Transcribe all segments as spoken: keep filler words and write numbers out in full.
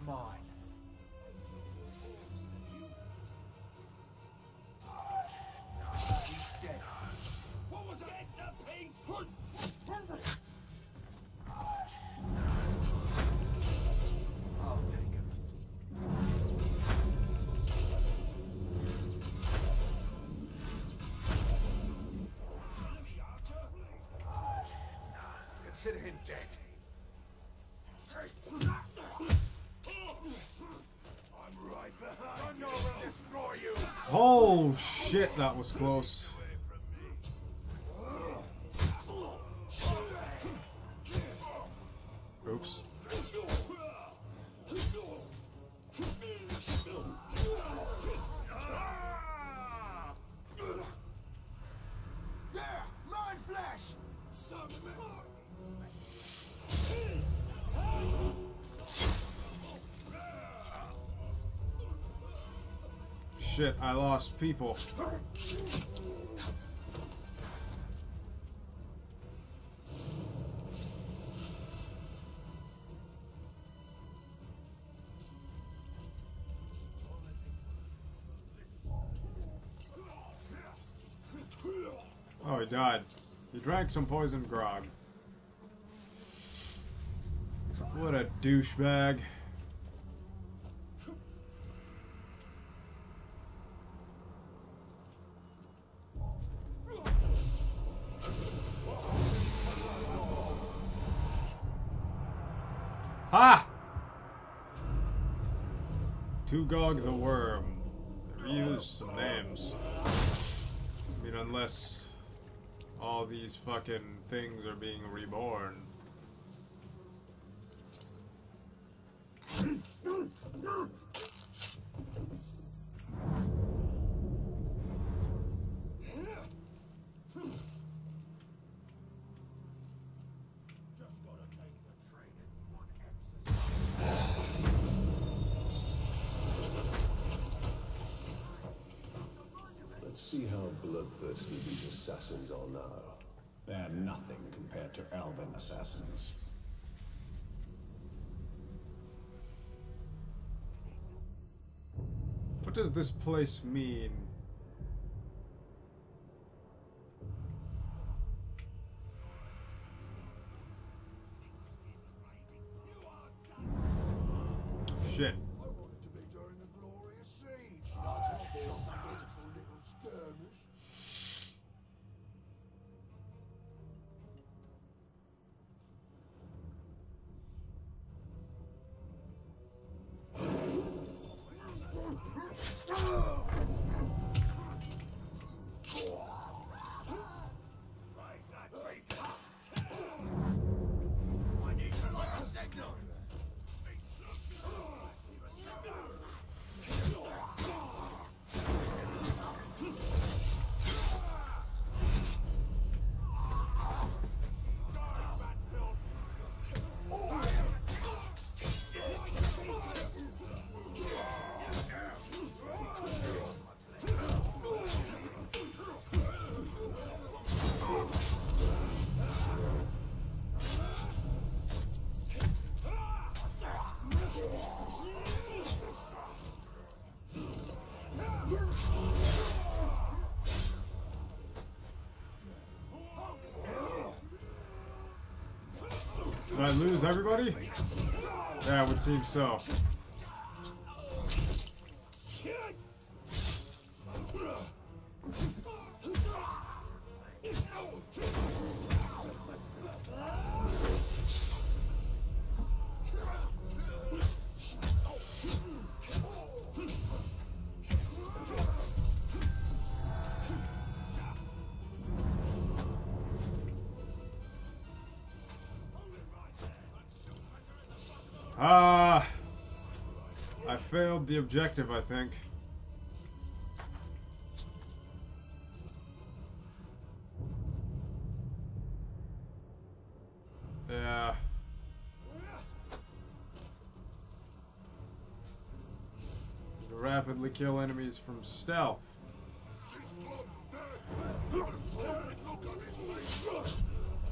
mine. He's dead. What was that? Get the pigs! I'll take him. Consider him dead. I'm right behind. I know I'll destroy you. Oh shit, that was close. Oops. There! Mind flash! Son of a... Shit, I lost people. Oh, he died. He drank some poison grog. What a douchebag. Ha! Tugog the Worm. Reuse some names. I mean, unless all these fucking things are being reborn. Let's see how bloodthirsty these assassins are now. They're nothing compared to elven assassins. What does this place mean? Shit. I wanted to be during the glorious siege. Not just hear some pitiful little skirmish. Raise that beacon. I need to light a signal. Did I lose everybody? Yeah, it would seem so. Ah, I failed the objective, I think. Yeah. Rapidly kill enemies from stealth.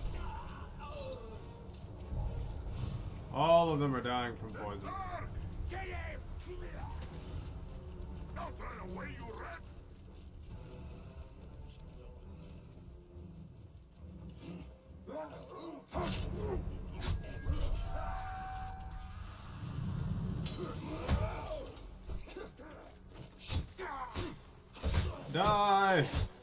All of them are dying from poison. away, you rat! Die!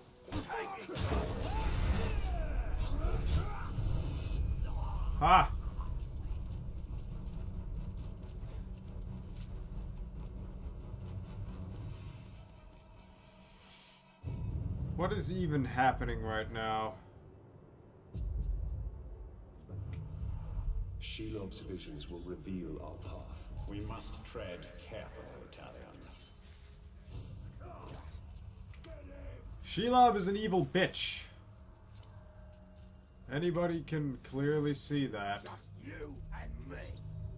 Ah! What is even happening right now? Shelob's visions will reveal our path. We must tread carefully, Talion. Shelob is an evil bitch. Anybody can clearly see that. You and me.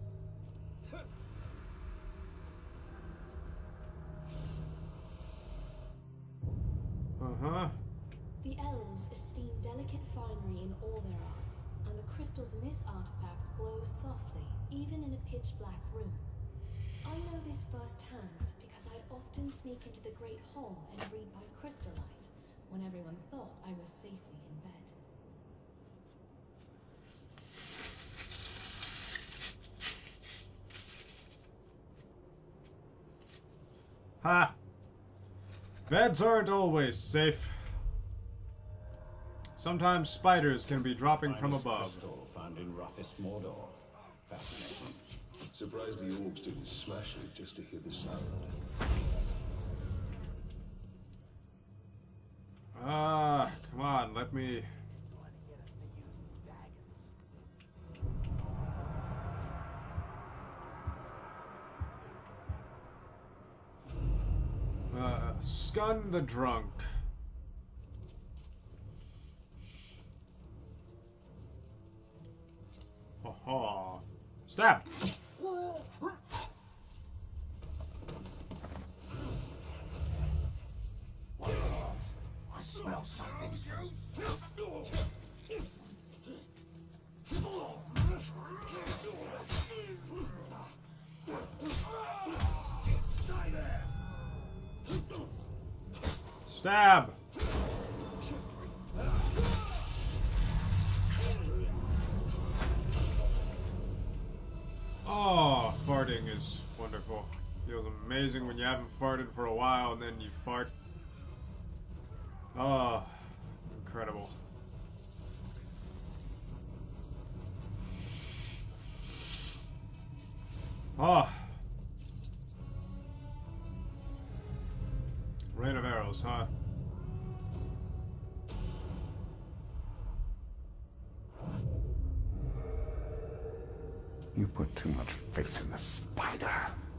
Uh-huh. The elves esteem delicate finery in all their arts, and the crystals in this artifact glow softly, even in a pitch-black room. I know this firsthand because I'd often sneak into the Great Hall and read by crystallight, when everyone thought I was safely in bed. Ha! Beds aren't always safe. Sometimes spiders can be dropping from Finest above. crystal found in roughest Mordor. Fascinating. Surprised the orcs didn't smash it just to hear the sound. Ah, come on, let me... Trying to get us to use daggers. Uh, Scun the Drunk. Ha ha. Stab! I smell something. Stay there. Stab! Oh, farting is wonderful. Feels amazing when you haven't farted for a while and then you fart. Oh, incredible. Oh. Rain of arrows, huh? You put too much faith in the spider.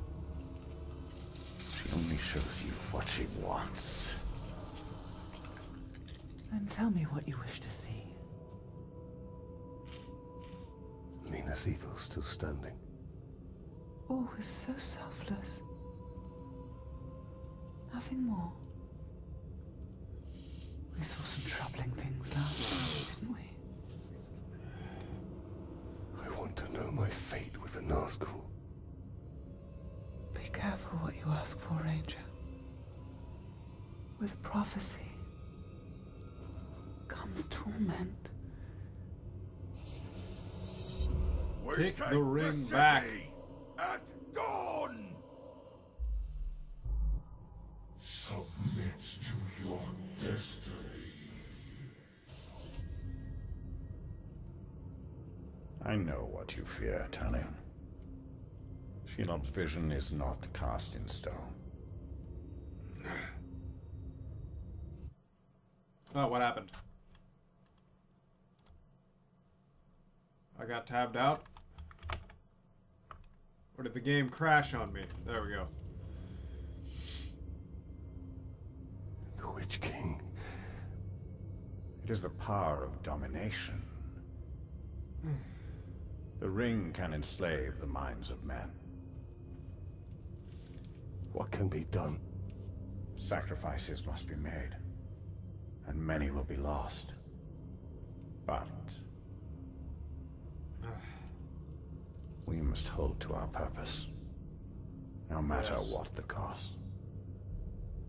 She only shows you what she wants. Then tell me what you wish to see. Lena Sievel's still standing. All was so selfless. Nothing more. We saw some troubling things last night, didn't we? I want to know my fate with the Nazgul. Be careful what you ask for, Ranger. With prophecy comes torment. We Pick take the ring city back. At dawn. Submit to your destiny. I know what you fear, Talion. Shelob's vision is not cast in stone. Oh, what happened? I got tabbed out? Or did the game crash on me? There we go. The Witch King. It is the power of domination. The ring can enslave the minds of men. What can be done? Sacrifices must be made, and many will be lost. But we must hold to our purpose, no matter Yes. what the cost.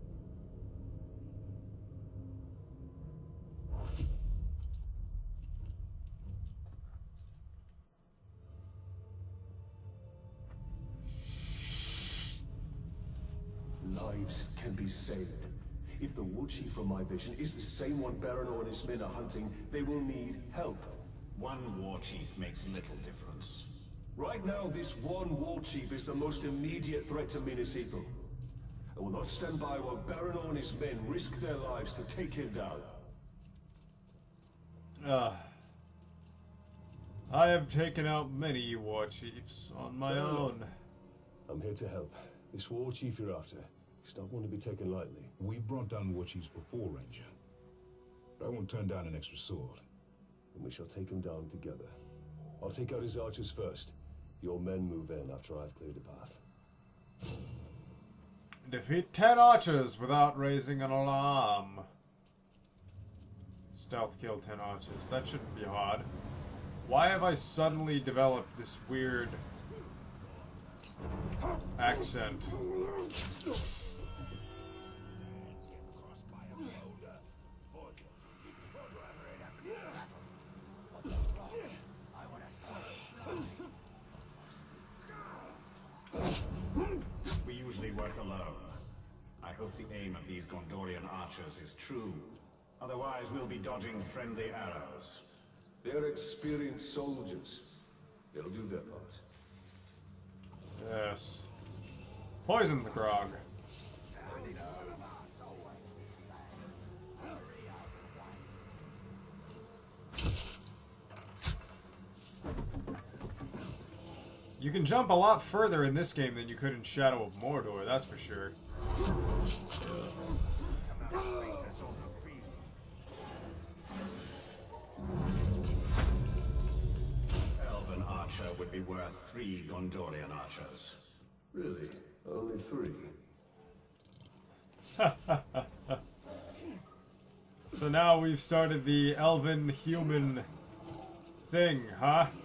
lives can be saved. If the war chief from my vision is the same one Baranor and his men are hunting, they will need help. One war chief makes little difference. Right now, this one war chief is the most immediate threat to Minas Ithil. I will not stand by while Baranor and his men risk their lives to take him down. Uh, I have taken out many war chiefs on my Baranor, own. I'm here to help. This war chief you're after, he's not one to be taken lightly. We brought down war chiefs before, Ranger. But I won't turn down an extra sword. And we shall take him down together. I'll take out his archers first. Your men move in after I've cleared the path. Defeat ten archers without raising an alarm. Stealth kill ten archers. That shouldn't be hard. Why have I suddenly developed this weird accent? We usually work alone. I hope the aim of these Gondorian archers is true. Otherwise, we'll be dodging friendly arrows. They're experienced soldiers. They'll do their part. Yes. Poison the grog. You can jump a lot further in this game than you could in Shadow of Mordor, that's for sure. Elven archer would be worth three Gondorian archers. Really? Only three? So now we've started the elven human thing, huh?